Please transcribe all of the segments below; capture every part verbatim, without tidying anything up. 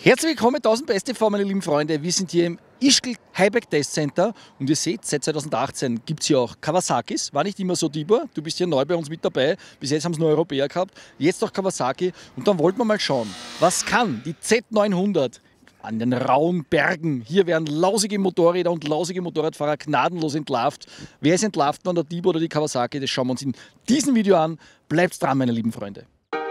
Herzlich willkommen, tausend Best T V, meine lieben Freunde. Wir sind hier im Ischgl Highbike Test Center und ihr seht, seit zweitausendachtzehn gibt es hier auch Kawasakis. War nicht immer so, Tibor, du bist hier neu bei uns mit dabei. Bis jetzt haben es nur Europäer gehabt, jetzt auch Kawasaki. Und dann wollten wir mal schauen, was kann die Z neunhundert an den rauen Bergen. Hier werden lausige Motorräder und lausige Motorradfahrer gnadenlos entlarvt. Wer ist entlarvt worden, der Tibor oder die Kawasaki? Das schauen wir uns in diesem Video an. Bleibt dran, meine lieben Freunde.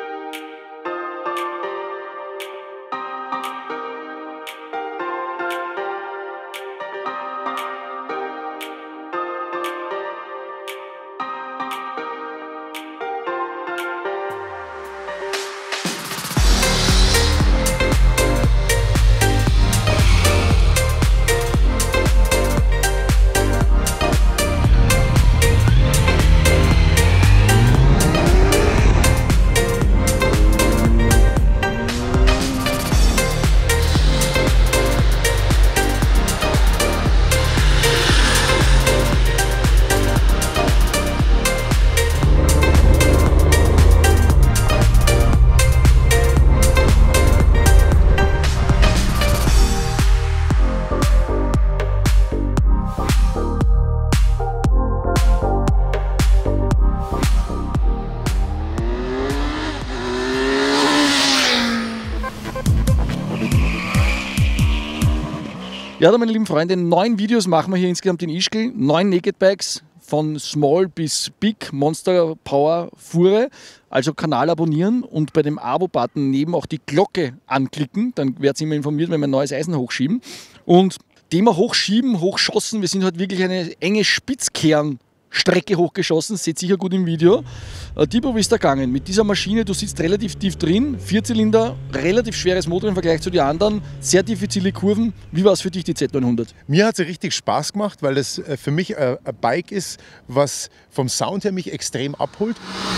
Ja, da, meine lieben Freunde, neun Videos machen wir hier insgesamt in Ischgl. Neun Naked Bikes von Small bis Big, Monster Power Fuhre. Also Kanal abonnieren und bei dem Abo-Button neben auch die Glocke anklicken. Dann werdet ihr immer informiert, wenn wir ein neues Eisen hochschieben. Und Thema Hochschieben, Hochschossen. Wir sind heute wirklich eine enge Spitzkern Strecke hochgeschossen, seht sicher gut im Video. Äh, Tibor, wie ist da gegangen? Mit dieser Maschine, du sitzt relativ tief drin, Vierzylinder, relativ schweres Motor im Vergleich zu den anderen, sehr diffizile Kurven. Wie war es für dich, die Z neunhundert? Mir hat es richtig Spaß gemacht, weil das für mich ein Bike ist, was vom Sound her mich extrem abholt.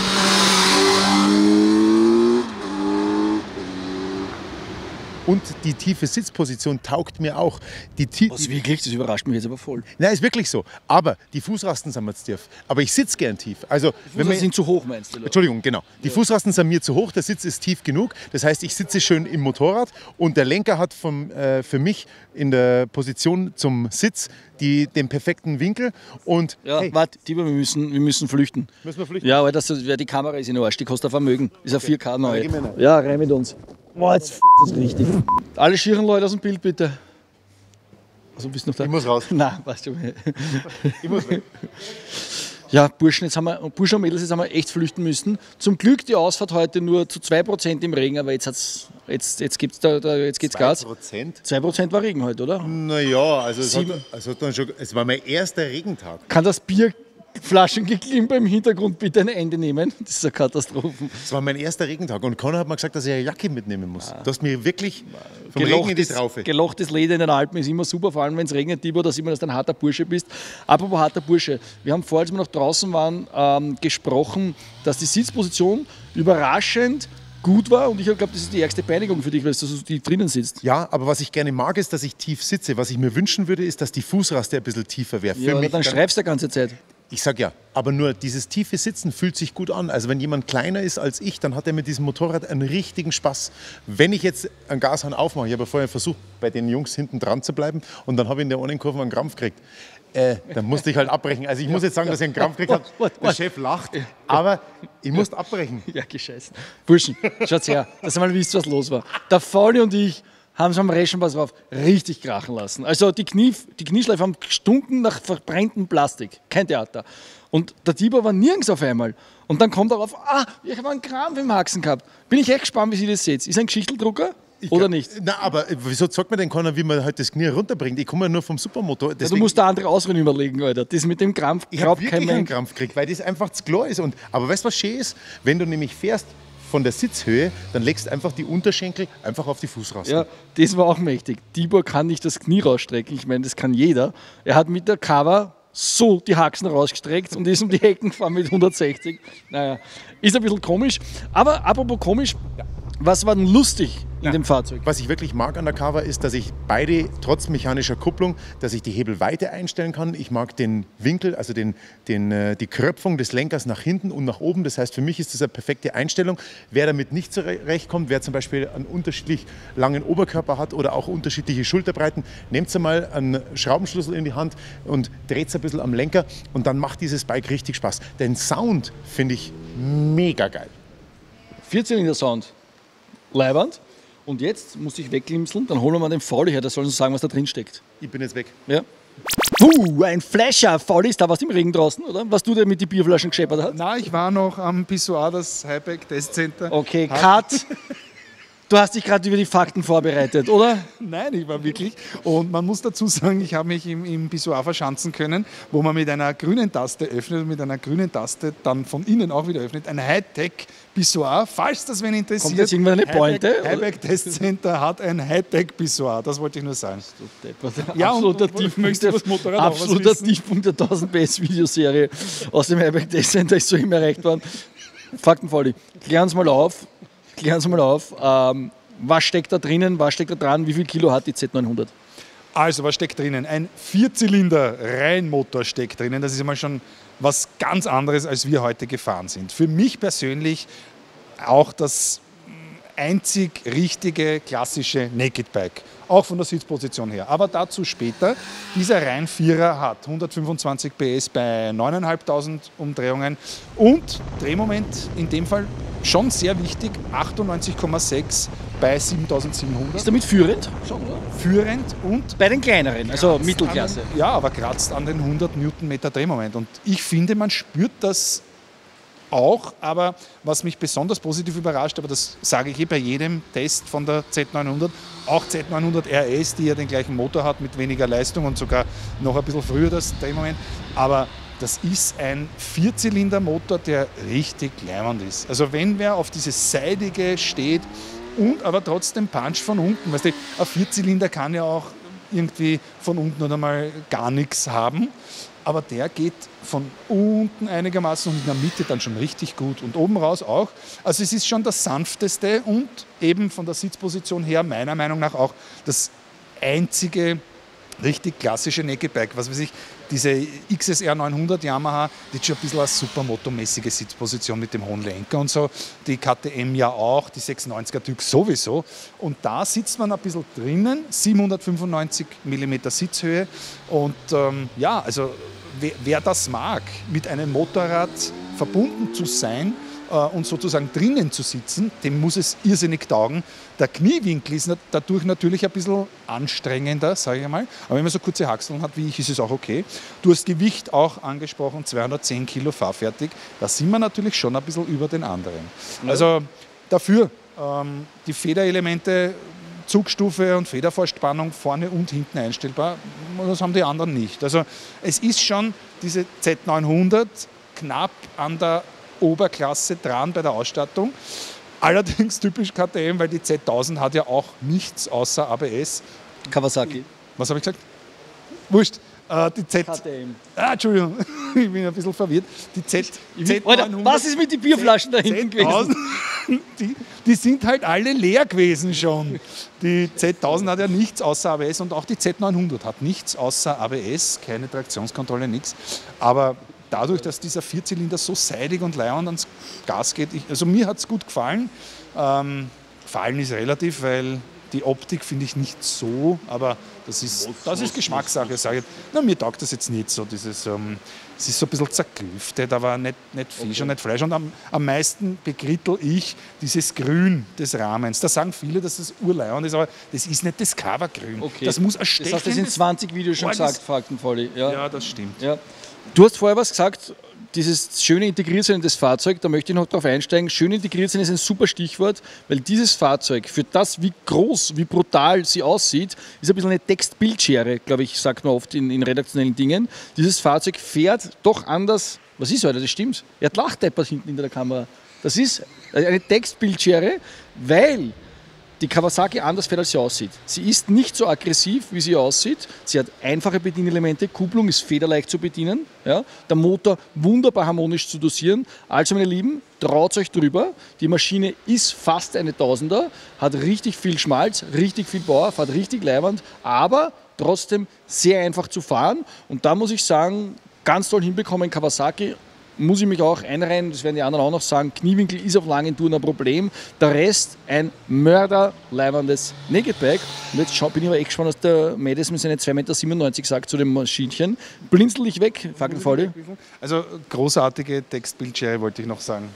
Und die tiefe Sitzposition taugt mir auch. Die Was, wirklich? Das überrascht mich jetzt aber voll. Nein, ist wirklich so. Aber die Fußrasten sind mir zu tief. Aber ich sitze gern tief. Also, die Fußrasten sind zu hoch, meinst du? Oder? Entschuldigung, genau. Die ja. Fußrasten sind mir zu hoch, der Sitz ist tief genug. Das heißt, ich sitze schön im Motorrad und der Lenker hat vom, äh, für mich in der Position zum Sitz die, den perfekten Winkel. Und, ja, hey. warte, Tibor, wir müssen, wir müssen flüchten. Müssen wir flüchten? Ja, weil das, ja, die Kamera ist in der Arsch, die kostet ein Vermögen. Ist ein vier K neu. Ja, rein mit uns. Boah, jetzt f*** das richtig. Alle schieren Leute aus dem Bild, bitte. Also, bist du noch da? Ich muss raus. Nein, weißt du. Ich muss weg. Ja, Burschen, jetzt haben wir, Burschen und Mädels, jetzt haben wir echt flüchten müssen. Zum Glück die Ausfahrt heute nur zu zwei Prozent im Regen, aber jetzt, hat's, jetzt, jetzt, gibt's da, da, jetzt geht's Gas. zwei Prozent? zwei Prozent war Regen heute, oder? Naja, also es, hat, es, hat dann schon, es war mein erster Regentag. Kann das Bierflaschengeklimper im Hintergrund bitte ein Ende nehmen? Das ist eine Katastrophe. Es war mein erster Regentag und Conor hat mir gesagt, dass ich eine Jacke mitnehmen muss. Ah. Du hast mir wirklich vom Regen in die Traufe. Gelochtes Leder in den Alpen ist immer super, vor allem wenn es regnet, Tibor, da sieht man, dass du ein harter Bursche bist. Apropos harter Bursche, wir haben vorher, als wir noch draußen waren, ähm, gesprochen, dass die Sitzposition überraschend gut war und ich glaube, das ist die ärgste Peinigung für dich, weil du so tief drinnen sitzt. Ja, aber was ich gerne mag, ist, dass ich tief sitze. Was ich mir wünschen würde, ist, dass die Fußraste ein bisschen tiefer wäre. Ja, dann streifst du die ganze Zeit. Ich sag ja, aber nur dieses tiefe Sitzen fühlt sich gut an. Also wenn jemand kleiner ist als ich, dann hat er mit diesem Motorrad einen richtigen Spaß. Wenn ich jetzt einen Gashahn aufmache, ich habe ja vorher versucht, bei den Jungs hinten dran zu bleiben und dann habe ich in der einen Kurve einen Krampf gekriegt. Äh, dann musste ich halt abbrechen. Also ich muss jetzt sagen, dass ich einen Krampf gekriegt habe. Der Chef lacht, aber ich musste abbrechen. Ja, gescheißen. Burschen, schaut's her, dass ihr mal wisst, was los war. Der Fauli und ich haben es am Reschenpass drauf richtig krachen lassen. Also die, Knie, die Knieschleife haben gestunken nach verbrenntem Plastik. Kein Theater. Und der Tibor war nirgends auf einmal. Und dann kommt er auf, ah, ich habe einen Krampf im Haxen gehabt. Bin ich echt gespannt, wie Sie das seht. Ist ein Geschichteldrucker? Ich oder kann, nicht? Na, aber wieso sagt mir denn keiner, wie man halt das Knie runterbringt? Ich komme ja nur vom Supermotor. Ja, du musst da andere Ausreden überlegen, Alter. Das mit dem Krampf, ich habe wirklich einen Krampf gekriegt, weil das einfach zu klar ist. Und, aber weißt du, was schön ist? Wenn du nämlich fährst von der Sitzhöhe, dann legst du einfach die Unterschenkel einfach auf die Fußrasten. Ja, das war auch mächtig. Tibor kann nicht das Knie rausstrecken. Ich meine, das kann jeder. Er hat mit der Cover so die Haxen rausgestreckt und ist um die Ecken gefahren mit hundertsechzig. Naja, ist ein bisschen komisch. Aber apropos komisch, Was war denn lustig in Ja. dem Fahrzeug? Was ich wirklich mag an der Carver ist, dass ich beide, trotz mechanischer Kupplung, dass ich die Hebelweite einstellen kann. Ich mag den Winkel, also den, den, äh, die Kröpfung des Lenkers nach hinten und nach oben. Das heißt, für mich ist das eine perfekte Einstellung. Wer damit nicht zurechtkommt, wer zum Beispiel einen unterschiedlich langen Oberkörper hat oder auch unterschiedliche Schulterbreiten, nehmt mal einen Schraubenschlüssel in die Hand und dreht ein bisschen am Lenker und dann macht dieses Bike richtig Spaß. Den Sound finde ich mega geil. Vierzylinder-Sound. Leiband. Und jetzt muss ich wegklimseln, dann holen wir mal den Fauli her, der soll uns sagen, was da drin steckt. Ich bin jetzt weg. Ja. Uh, ein Flasher. Fauli, ist da was im Regen draußen, oder? Was du dir mit den Bierflaschen gescheppert hast? Nein, ich war noch am Pissoir, das Highback Test Center. Okay, Cut. Du hast dich gerade über die Fakten vorbereitet, oder? Nein, ich war wirklich. Und man muss dazu sagen, ich habe mich im, im Pissoir verschanzen können, wo man mit einer grünen Taste öffnet und mit einer grünen Taste dann von innen auch wieder öffnet. Ein Hightech-Pissoir, falls das wen interessiert. Kommt jetzt irgendwann eine Pointe? Highback Test Center hat ein Hightech-Pissoir, das wollte ich nur sagen. Ja, absoluter und- und- Tiefpunkt, möchtest du der, über das Motorrad auch was absoluter wissen? Tiefpunkt der tausend P S Videoserie aus dem Highback Test Center ist so immer erreicht worden. Faktenvoll. Klär uns mal auf. Klär uns mal auf. Ähm, was steckt da drinnen? Was steckt da dran? Wie viel Kilo hat die Z neunhundert? Also, was steckt drinnen? Ein Vierzylinder-Reihenmotor steckt drinnen. Das ist einmal schon was ganz anderes, als wir heute gefahren sind. Für mich persönlich auch das einzig richtige, klassische Naked Bike. Auch von der Sitzposition her. Aber dazu später. Dieser Reihenvierer hat hundertfünfundzwanzig P S bei neuntausendfünfhundert Umdrehungen und Drehmoment in dem Fall schon sehr wichtig, achtundneunzig Komma sechs bei siebentausendsiebenhundert. Ist damit führend? Schon, oder? Führend und Bei den kleineren, also kratzt Mittelklasse. An, ja, aber kratzt an den hundert Newtonmeter Drehmoment. Und ich finde, man spürt das auch, aber was mich besonders positiv überrascht, aber das sage ich eh bei jedem Test von der Z neunhundert, auch Z neunhundert R S, die ja den gleichen Motor hat mit weniger Leistung und sogar noch ein bisschen früher das Drehmoment, aber das ist ein Vierzylindermotor, der richtig leimend ist. Also wenn wer auf dieses Seidige steht und aber trotzdem Punch von unten, weißt du, ein Vierzylinder kann ja auch irgendwie von unten oder mal gar nichts haben. Aber der geht von unten einigermaßen und in der Mitte dann schon richtig gut und oben raus auch. Also es ist schon das sanfteste und eben von der Sitzposition her meiner Meinung nach auch das einzige richtig klassische Naked Bike. Was weiß ich, diese X S R neunhundert Yamaha, die hat schon ein bisschen eine Supermoto-mäßige Sitzposition mit dem hohen Lenker und so. Die K T M ja auch, die sechsundneunziger Typ sowieso. Und da sitzt man ein bisschen drinnen, siebenhundertfünfundneunzig Millimeter Sitzhöhe. Und ähm, ja, also wer, wer das mag, mit einem Motorrad verbunden zu sein, und sozusagen drinnen zu sitzen, dem muss es irrsinnig taugen. Der Kniewinkel ist dadurch natürlich ein bisschen anstrengender, sage ich mal. Aber wenn man so kurze Haxeln hat wie ich, ist es auch okay. Du hast Gewicht auch angesprochen, zweihundertzehn Kilo fahrfertig. Da sind wir natürlich schon ein bisschen über den anderen. Ja. Also dafür ähm, die Federelemente, Zugstufe und Federvorspannung vorne und hinten einstellbar, das haben die anderen nicht. Also es ist schon diese Z neunhundert knapp an der Oberklasse dran bei der Ausstattung. Allerdings typisch K T M, weil die Z tausend hat ja auch nichts außer A B S. Kawasaki. Was habe ich gesagt? Wurscht. Äh, die Z. K T M. Ah, Entschuldigung, ich bin ein bisschen verwirrt. Die Z, Z Alter, was ist mit den Bierflaschen da hinten gewesen? Die, die sind halt alle leer gewesen schon. Die Z tausend hat ja nichts außer A B S und auch die Z neunhundert hat nichts außer A B S, keine Traktionskontrolle, nichts. Aber dadurch, dass dieser Vierzylinder so seidig und leiernd ans Gas geht, ich, also mir hat es gut gefallen. Ähm, gefallen ist relativ, weil die Optik finde ich nicht so, aber das ist, das ist Geschmackssache, sage ich. Na, mir taugt das jetzt nicht so, dieses, ähm, es ist so ein bisschen zerklüftet, aber nicht, nicht Fisch okay. und nicht Fleisch. Und am, am meisten begrittel ich dieses Grün des Rahmens. Da sagen viele, dass das urleiernd ist, aber das ist nicht das Covergrün. Okay. Das muss ein stechendes... Das hast du in zwanzig Videos schon gesagt, Faktenvoll. Ja. ja, das stimmt. Ja. Du hast vorher was gesagt, dieses schöne Integriertsein des Fahrzeugs, da möchte ich noch darauf einsteigen. Schön integriert sein ist ein super Stichwort, weil dieses Fahrzeug, für das, wie groß, wie brutal sie aussieht, ist ein bisschen eine Text-Bildschere, glaube ich, sagt man oft in, in redaktionellen Dingen. Dieses Fahrzeug fährt doch anders. Was ist heute? Das stimmt. Er hat Lachteppert hinten in der Kamera. Das ist eine Textbildschere, weil die Kawasaki anders fährt, als sie aussieht. Sie ist nicht so aggressiv, wie sie aussieht. Sie hat einfache Bedienelemente. Kupplung ist federleicht zu bedienen. Ja? Der Motor wunderbar harmonisch zu dosieren. Also, meine Lieben, traut euch drüber. Die Maschine ist fast eine Tausender, hat richtig viel Schmalz, richtig viel Power, fährt richtig leiwand, aber trotzdem sehr einfach zu fahren. Und da muss ich sagen, ganz toll hinbekommen Kawasaki. Muss ich mich auch einreihen, das werden die anderen auch noch sagen, Kniewinkel ist auf langen Touren ein Problem. Der Rest ein mörderleibendes Naked Bike. Und jetzt schau, bin ich aber echt gespannt, was der Mädels mit seinen zwei Meter siebenundneunzig sagt zu dem Maschinchen. Blinzel dich weg, Fackelfalle. Also großartige Textbildschere wollte ich noch sagen.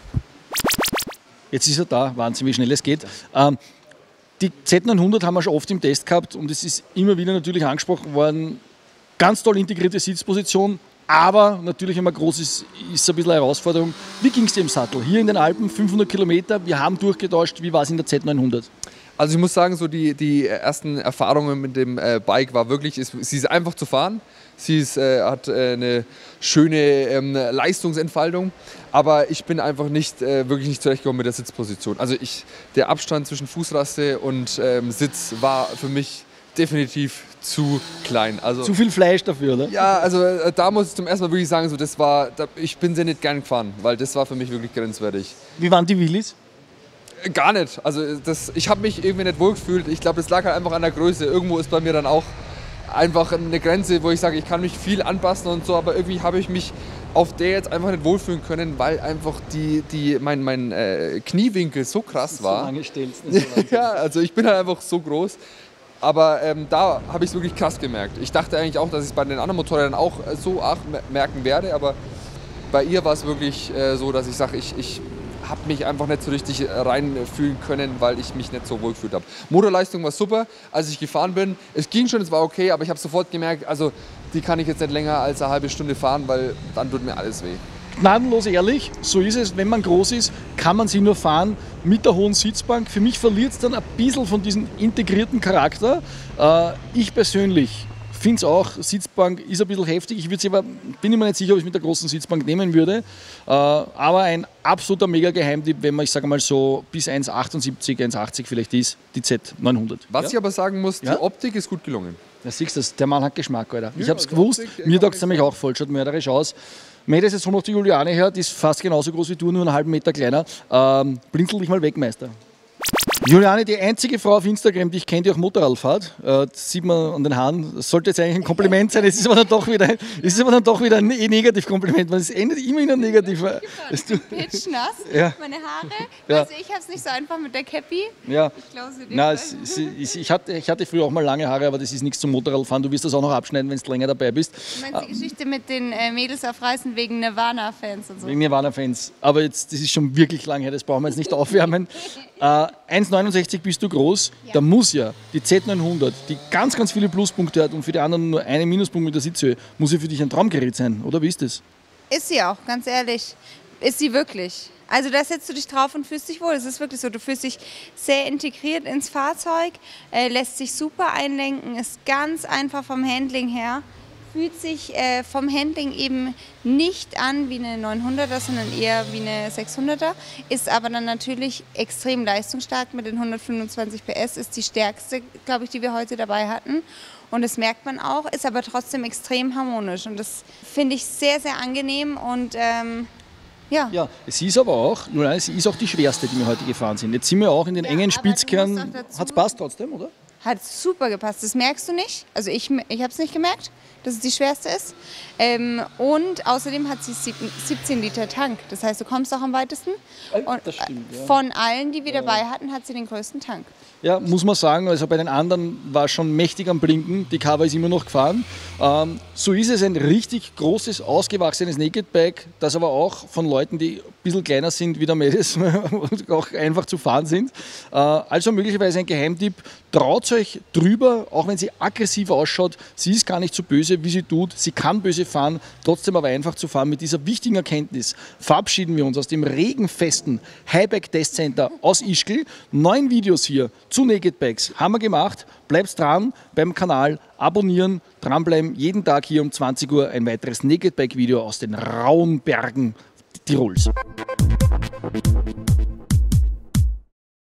Jetzt ist er da, Wahnsinn, wie schnell es geht. Ähm, die Z neunhundert haben wir schon oft im Test gehabt und es ist immer wieder natürlich angesprochen worden. Ganz toll integrierte Sitzposition. Aber natürlich, wenn man groß ist, ist es ein bisschen eine Herausforderung. Wie ging es dir im Sattel? Hier in den Alpen, fünfhundert Kilometer, wir haben durchgetauscht. Wie war es in der Z neunhundert? Also ich muss sagen, so die, die ersten Erfahrungen mit dem äh, Bike war wirklich, ist, sie ist einfach zu fahren. Sie ist, äh, hat äh, eine schöne ähm, Leistungsentfaltung, aber ich bin einfach nicht, äh, wirklich nicht zurechtgekommen mit der Sitzposition. Also ich, der Abstand zwischen Fußraste und ähm, Sitz war für mich definitiv zu klein. Also, zu viel Fleisch dafür, oder? Ja, also äh, da muss ich zum ersten Mal wirklich sagen, so, das war, da, ich bin sehr nicht gern gefahren, weil das war für mich wirklich grenzwertig. Wie waren die Wheelies? Äh, gar nicht. Also das, ich habe mich irgendwie nicht wohl gefühlt. Ich glaube, das lag halt einfach an der Größe. Irgendwo ist bei mir dann auch einfach eine Grenze, wo ich sage, ich kann mich viel anpassen und so, aber irgendwie habe ich mich auf der jetzt einfach nicht wohlfühlen können, weil einfach die, die, mein, mein äh, Kniewinkel so krass war. So lange stellst du nicht so ja, also ich bin halt einfach so groß. Aber ähm, da habe ich es wirklich krass gemerkt. Ich dachte eigentlich auch, dass ich es bei den anderen Motorrädern auch äh, so arg merken werde, aber bei ihr war es wirklich äh, so, dass ich sage, ich, ich habe mich einfach nicht so richtig reinfühlen können, weil ich mich nicht so wohl gefühlt habe. Motorleistung war super, als ich gefahren bin. Es ging schon, es war okay, aber ich habe sofort gemerkt, also die kann ich jetzt nicht länger als eine halbe Stunde fahren, weil dann tut mir alles weh. Gnadenlos ehrlich, so ist es, wenn man groß ist, kann man sie nur fahren mit der hohen Sitzbank. Für mich verliert es dann ein bisschen von diesem integrierten Charakter. Äh, ich persönlich finde es auch, Sitzbank ist ein bisschen heftig. Ich sie aber, bin immer nicht sicher, ob ich es mit der großen Sitzbank nehmen würde. Äh, aber ein absoluter Mega-Geheimtipp, wenn man, ich sage mal so, bis eins Komma achtundsiebzig, eins Komma achtzig vielleicht ist, die Z neunhundert. Was ja? ich aber sagen muss, die ja? Optik ist gut gelungen. Da siehst du, der Mann hat Geschmack, Alter. Ich ja, habe es gewusst, Optik, mir taugt es nämlich auch voll, schaut mörderisch aus. Mädels, jetzt haben wir noch die Juliane her, die ist fast genauso groß wie du, nur einen halben Meter kleiner. Ähm, blinzel dich mal weg, Meister. Juliane, die einzige Frau auf Instagram, die ich kenne, die auch Motorrad fährt, äh, das sieht man an den Haaren. Das sollte jetzt eigentlich ein Kompliment sein, es ist aber dann doch wieder, es ist aber dann doch wieder ein Negativkompliment, weil es endet immer in einem Negativer. Ich bin pitschnass, ja. meine Haare, ja. also ich habe es nicht so einfach mit der Cappy. Ja. Ich glaube, sie Na, es, es, es, ich, hatte, ich hatte früher auch mal lange Haare, aber das ist nichts zum Motorradfahren. Du wirst das auch noch abschneiden, wenn du länger dabei bist. Du meinst die Geschichte mit den äh, Mädels auf Reisen wegen Nirvana-Fans und so? Wegen Nirvana-Fans. Aber jetzt, das ist schon wirklich lang her, das brauchen wir jetzt nicht aufwärmen. äh, eins Komma neunundsechzig bist du groß, Ja. da muss ja die Z neunhundert, die ganz, ganz viele Pluspunkte hat und für die anderen nur einen Minuspunkt mit der Sitzhöhe, muss ja für dich ein Traumgerät sein, oder wie ist das? Ist sie auch, ganz ehrlich. Ist sie wirklich. Also da setzt du dich drauf und fühlst dich wohl. Es ist wirklich so, du fühlst dich sehr integriert ins Fahrzeug, äh, lässt sich super einlenken, ist ganz einfach vom Handling her. Fühlt sich äh, vom Handling eben nicht an wie eine neunhunderter, sondern eher wie eine sechshunderter. Ist aber dann natürlich extrem leistungsstark mit den hundertfünfundzwanzig P S. Ist die stärkste, glaube ich, die wir heute dabei hatten. Und das merkt man auch, ist aber trotzdem extrem harmonisch. Und das finde ich sehr, sehr angenehm und ähm, ja. Ja, es ist aber auch, sie ist auch die schwerste, die wir heute gefahren sind. Jetzt sind wir auch in den Ja, engen aber du Spitzkern. musst auch dazu- Hat es passt trotzdem, oder? Hat super gepasst, das merkst du nicht. Also ich, ich habe es nicht gemerkt, dass es die schwerste ist. Ähm, und außerdem hat sie siebzehn Liter Tank. Das heißt, du kommst auch am weitesten. Und Das stimmt, ja. von allen, die wir dabei hatten, hat sie den größten Tank. Ja, muss man sagen, also bei den anderen war es schon mächtig am Blinken, die Cover ist immer noch gefahren. Ähm, so ist es ein richtig großes, ausgewachsenes Naked Bike, das aber auch von Leuten, die ein bisschen kleiner sind wie der Mädels, auch einfach zu fahren sind. Äh, also möglicherweise ein Geheimtipp, traut euch drüber, auch wenn sie aggressiv ausschaut, sie ist gar nicht so böse, wie sie tut, sie kann böse fahren, trotzdem aber einfach zu fahren. Mit dieser wichtigen Erkenntnis verabschieden wir uns aus dem regenfesten Highbike Test Center aus Ischgl. Neun Videos hier zu Naked Bikes haben wir gemacht. Bleibt dran beim Kanal, abonnieren, dranbleiben. Jeden Tag hier um zwanzig Uhr ein weiteres Naked Bike Video aus den rauen Bergen Tirols.